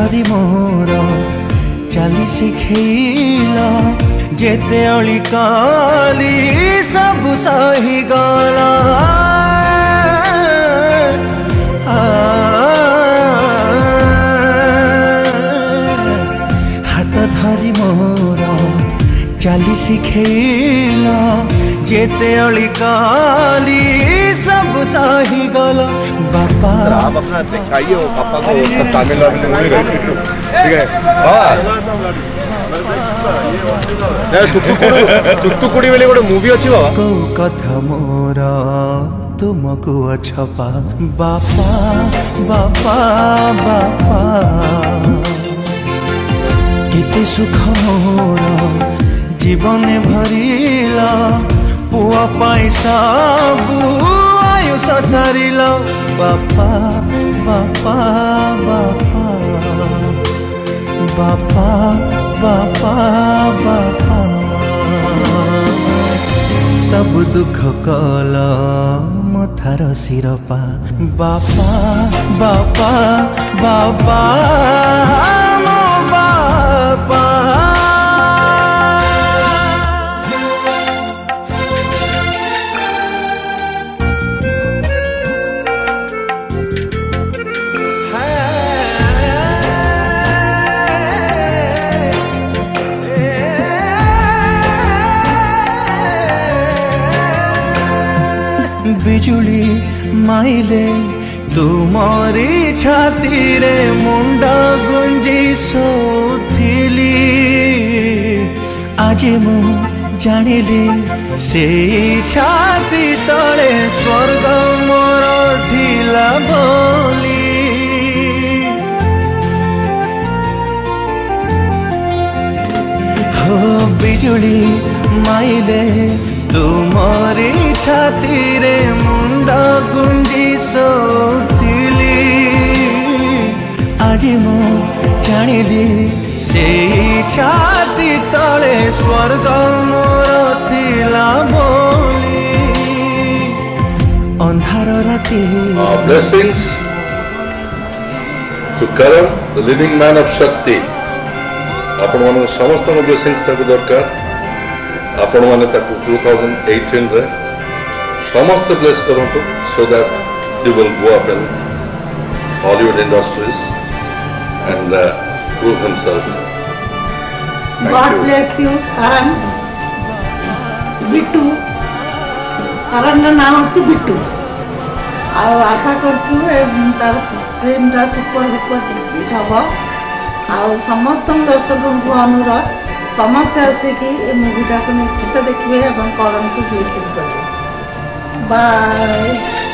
धरी मोर चाली शिखेला जेते अली काली सब सही गला हाथ धरी मोर चाली शिखेला जेते अली काली सब सही गला बापा। आप अपना दिखाइए वो पापा को तमिलनाडु में मूवी गई ठीक है। तुतुकुड़ी वाली गोटे मूवी अच्छी बाबा को कथा मोर तुमको अछपा बापा बापा बापा केते सुख मोर जीवन भरिला पुआ पाई सबू आयुष सारिल बापा बापा बापा बापा बापा बापा सब दुख कल मथार सिरपा बापा बापा बापा मो बापा। बिजुली माइले तुमरी छाती रे मुंडा गुंजी सोथिली आज मु जानिली से छाती तले स्वर्ग मोर थिला बोली हो बिजुली माइले तुमरी छाती रे मुंडा गुंजी सोथिली आज मु जानिली से छाती तले स्वर्ग मोर थिला बोली अंधार राति। Blessings to Karan, the leading man of Shakti. आपण मान समस्त ब्लेसिंग्स ताको दरकार आपण माने ताको 2018 रे समस्त ब्लेस करंतु so that he will go up in Hollywood industries and prove himself. God bless you, Karan. Bittu Karan ना नाम होची बिट्टू आ आशा करछु तार फिल्म ता सुपर हिट हबो आ समस्त दर्शक को अनुरोध समस्त आसिकी ए मूवीटा को निश्चित देखिए और करण को ब्लेसिंग करें। बाय।